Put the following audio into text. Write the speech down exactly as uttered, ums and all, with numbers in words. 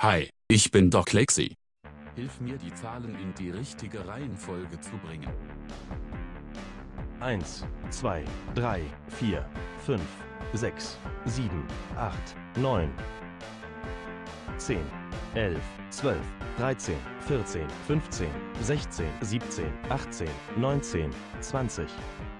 Hi, ich bin Doc Lexi. Hilf mir, die Zahlen in die richtige Reihenfolge zu bringen. eins, zwei, drei, vier, fünf, sechs, sieben, acht, neun, zehn, elf, zwölf, dreizehn, vierzehn, fünfzehn, sechzehn, siebzehn, achtzehn, neunzehn, zwanzig.